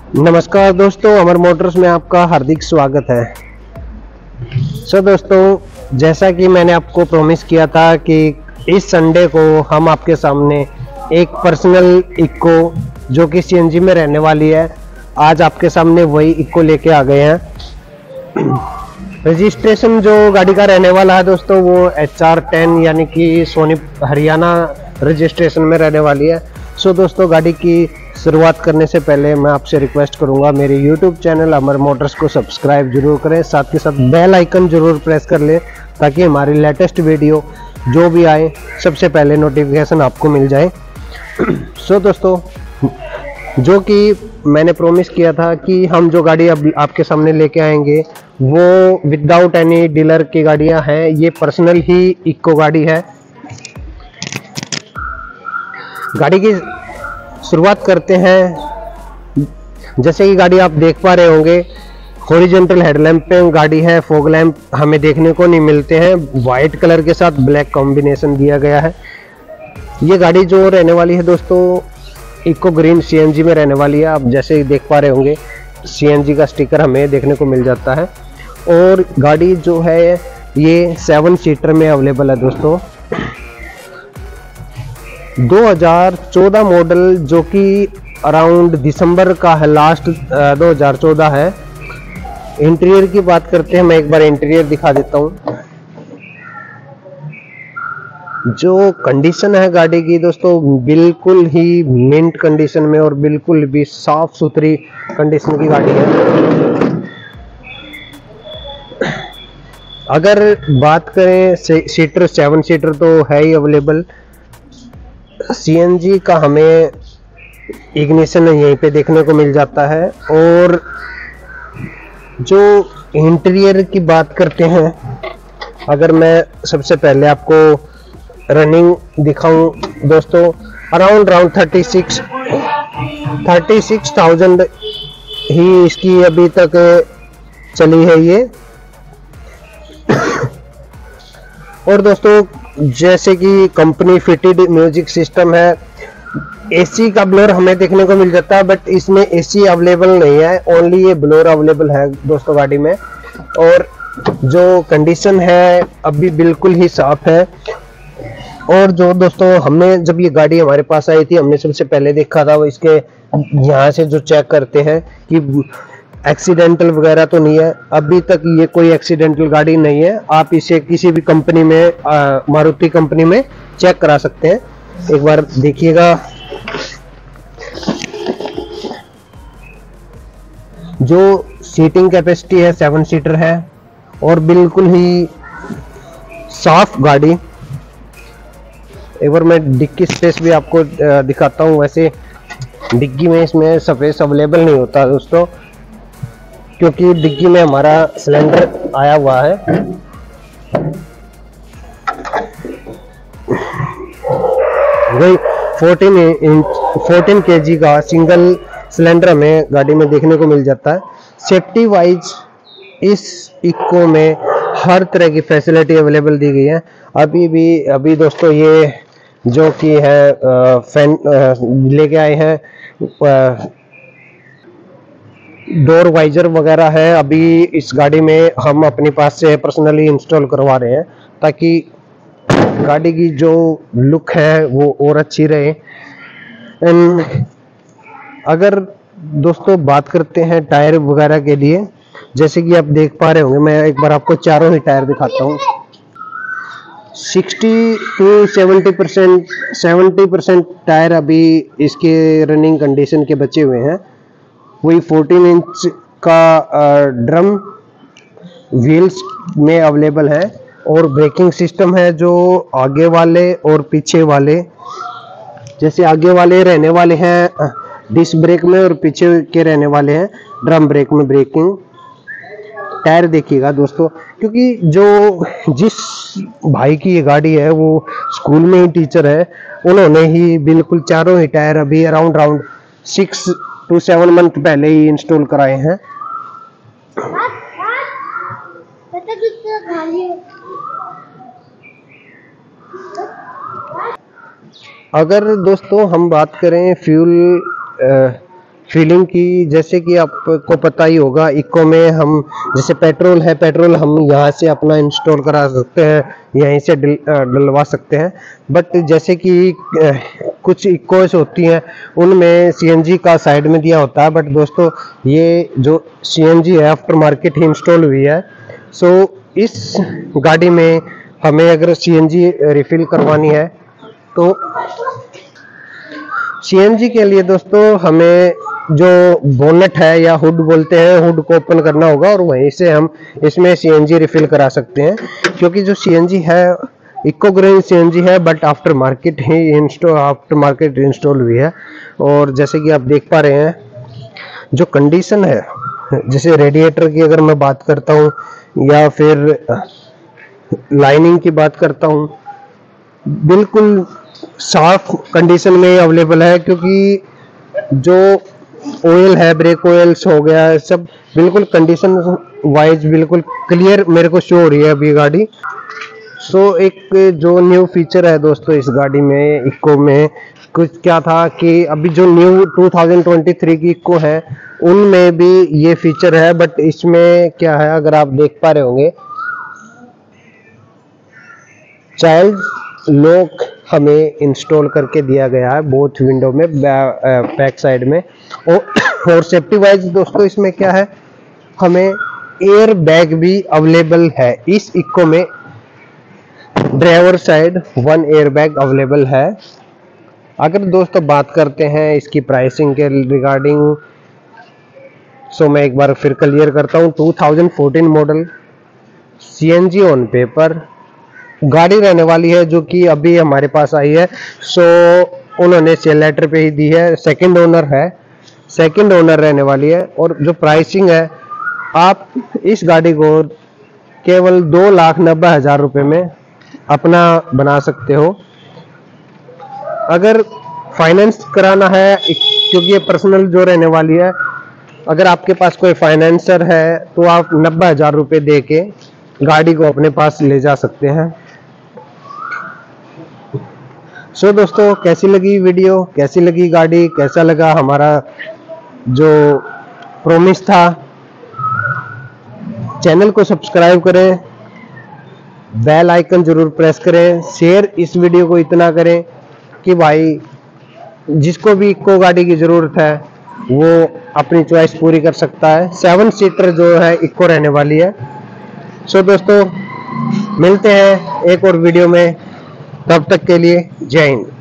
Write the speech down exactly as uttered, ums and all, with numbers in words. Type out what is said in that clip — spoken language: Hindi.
नमस्कार दोस्तों, अमर मोटर्स में आपका हार्दिक स्वागत है। सो दोस्तों, जैसा कि मैंने आपको प्रॉमिस किया था कि इस संडे को हम आपके सामने एक पर्सनल इक्को जो कि सीएनजी में रहने वाली है, आज आपके सामने वही इक्को लेके आ गए हैं। रजिस्ट्रेशन जो गाड़ी का रहने वाला है दोस्तों, वो एच आर टेन यानी कि सोनीपत हरियाणा रजिस्ट्रेशन में रहने वाली है। सो दोस्तों, गाड़ी की शुरुआत करने से पहले मैं आपसे रिक्वेस्ट करूंगा, मेरे यूट्यूब चैनल अमर मोटर्स को सब्सक्राइब जरूर करें, साथ के साथ बेल आइकन जरूर प्रेस कर लें ताकि हमारी लेटेस्ट वीडियो जो भी आए सबसे पहले नोटिफिकेशन आपको मिल जाए। सो दोस्तों, जो कि मैंने प्रॉमिस किया था कि हम जो गाड़ी अब आपके सामने लेके आएंगे वो विदाउट एनी डीलर की गाड़ियां हैं। ये पर्सनल ही इक्को गाड़ी है। गाड़ी की शुरुआत करते हैं। जैसे कि गाड़ी आप देख पा रहे होंगे, हॉरिजॉन्टल हेडलैम्प पे गाड़ी है। फॉग लैंप हमें देखने को नहीं मिलते हैं। वाइट कलर के साथ ब्लैक कॉम्बिनेशन दिया गया है। ये गाड़ी जो रहने वाली है दोस्तों, इको ग्रीन सीएनजी में रहने वाली है। आप जैसे देख पा रहे होंगे, सीएनजी का स्टिकर हमें देखने को मिल जाता है। और गाड़ी जो है ये सेवन सीटर में अवेलेबल है दोस्तों। दो हज़ार चौदह मॉडल जो कि अराउंड दिसंबर का है, लास्ट दो हज़ार चौदह है। इंटीरियर की बात करते हैं, मैं एक बार इंटीरियर दिखा देता हूँ। जो कंडीशन है गाड़ी की दोस्तों, बिल्कुल ही मिंट कंडीशन में और बिल्कुल भी साफ सुथरी कंडीशन की गाड़ी है। अगर बात करें सीटर, सेवन सीटर तो है ही अवेलेबल। सीएनजी का हमें इग्निशन यहीं पे देखने को मिल जाता है। और जो इंटीरियर की बात करते हैं, अगर मैं सबसे पहले आपको रनिंग दिखाऊं दोस्तों, around around thirty six thirty six thousand ही इसकी अभी तक चली है ये। और दोस्तों, जैसे कि कंपनी फिटेड म्यूजिक सिस्टम है। एसी का ब्लोअर हमें देखने को मिल जाता है, बट इसमें एसी अवेलेबल नहीं है, ओनली ये ब्लोअर अवेलेबल है दोस्तों गाड़ी में। और जो कंडीशन है अभी बिल्कुल ही साफ है। और जो दोस्तों, हमने जब ये गाड़ी हमारे पास आई थी, हमने सबसे पहले देखा था वो इसके यहाँ से जो चेक करते हैं कि एक्सीडेंटल वगैरह तो नहीं है। अभी तक ये कोई एक्सीडेंटल गाड़ी नहीं है। आप इसे किसी भी कंपनी में, मारुति कंपनी में चेक करा सकते हैं। एक बार देखिएगा, जो सीटिंग कैपेसिटी है सेवन सीटर है और बिल्कुल ही साफ गाड़ी। एक बार मैं डिक्की स्पेस भी आपको दिखाता हूँ। वैसे डिग्गी में इसमें स्पेस अवेलेबल नहीं होता दोस्तों, क्योंकि डिग्गी में हमारा सिलेंडर आया हुआ है। वही फोर्टीन इंच फोर्टीन केजी का सिंगल सिलेंडर हमें गाड़ी में देखने को मिल जाता है। सेफ्टी वाइज इस इक्को में हर तरह की फैसिलिटी अवेलेबल दी गई है। अभी भी अभी दोस्तों, ये जो कि है फैन लेके आए हैं, डोर वाइजर वगैरह है, अभी इस गाड़ी में हम अपने पास से पर्सनली इंस्टॉल करवा रहे हैं ताकि गाड़ी की जो लुक है वो और अच्छी रहे। एंड अगर दोस्तों बात करते हैं टायर वगैरह के लिए, जैसे कि आप देख पा रहे होंगे, मैं एक बार आपको चारों ही टायर दिखाता हूँ। Sixty to seventy percent seventy percent tyre अभी इसके रनिंग कंडीशन के बचे हुए हैं। वही फोर्टीन इंच का ड्रम व्हील्स में अवेलेबल है। और ब्रेकिंग सिस्टम है जो आगे वाले और पीछे वाले, जैसे आगे वाले रहने वाले हैं डिस्क ब्रेक में और पीछे के रहने वाले हैं ड्रम ब्रेक में ब्रेकिंग। टायर देखिएगा दोस्तों, क्योंकि जो जिस भाई की ये गाड़ी है वो स्कूल में ही टीचर है, उन्होंने ही बिल्कुल चारों ही टायर अभी around around six to seven month पहले ही इंस्टॉल कराए हैं। अगर दोस्तों हम बात करें फ्यूल फीलिंग की। जैसे कि आपको पता ही होगा, इको में हम जैसे पेट्रोल है, पेट्रोल हम यहाँ से अपना इंस्टॉल करा सकते हैं, यहीं से डल, डलवा सकते हैं। बट जैसे कि कुछ इकोस होती हैं उनमें सीएनजी का साइड में दिया होता है, बट दोस्तों ये जो सीएनजी है आफ्टर मार्केट ही इंस्टॉल हुई है। सो इस गाड़ी में हमें अगर सीएनजी रिफिल करवानी है तो सीएनजी के लिए दोस्तों हमें जो बोनेट है या हुड बोलते हैं, हुड को ओपन करना होगा और वहीं से हम इसमें सीएनजी रिफिल करा सकते हैं। क्योंकि जो सीएनजी है इको ग्रीन सीएनजी है, बट आफ्टर मार्केट ही इंस्टॉल आफ्टर मार्केट इंस्टॉल हुई है। और जैसे कि आप देख पा रहे हैं जो कंडीशन है, जैसे रेडिएटर की अगर मैं बात करता हूँ या फिर लाइनिंग की बात करता हूँ, बिल्कुल साफ कंडीशन में अवेलेबल है। क्योंकि जो ऑयल है, ब्रेक ऑयल्स हो गया, सब बिल्कुल कंडीशन वाइज बिल्कुल क्लियर मेरे को शो हो रही है अभी गाड़ी। सो so, एक जो न्यू फीचर है दोस्तों इस गाड़ी में, इको में कुछ क्या था कि अभी जो new two thousand twenty three की इको है उनमें भी ये फीचर है। बट इसमें क्या है, अगर आप देख पा रहे होंगे, चाइल्ड लॉक हमें इंस्टॉल करके दिया गया है बोथ विंडो में, बैक साइड में। और, और सेफ्टी वाइज दोस्तों इसमें क्या है, हमें एयर बैग भी अवेलेबल है इस इको में। Driver side one air bag available है। अगर दोस्तों बात करते हैं इसकी प्राइसिंग के रिगार्डिंग, सो मैं एक बार फिर क्लियर करता हूँ। Two thousand fourteen model, CNG on paper गाड़ी रहने वाली है, जो कि अभी हमारे पास आई है। सो उन्होंने सेल लेटर पे ही दी है, सेकंड ओनर है, सेकंड ओनर रहने वाली है। और जो प्राइसिंग है, आप इस गाड़ी को केवल दो लाख नब्बे हजार रुपये में अपना बना सकते हो। अगर फाइनेंस कराना है, क्योंकि ये पर्सनल जो रहने वाली है, अगर आपके पास कोई फाइनेंसर है तो आप नब्बे हजार रुपये दे के गाड़ी को अपने पास ले जा सकते हैं। सो so, दोस्तों कैसी लगी वीडियो, कैसी लगी गाड़ी, कैसा लगा हमारा जो प्रॉमिस था। चैनल को सब्सक्राइब करें, बेल आइकन जरूर प्रेस करें, शेयर इस वीडियो को इतना करें कि भाई जिसको भी इको गाड़ी की जरूरत है वो अपनी चॉइस पूरी कर सकता है। सेवन सीटर जो है इको रहने वाली है। सो दोस्तों मिलते हैं एक और वीडियो में, तब तक के लिए जय हिंद।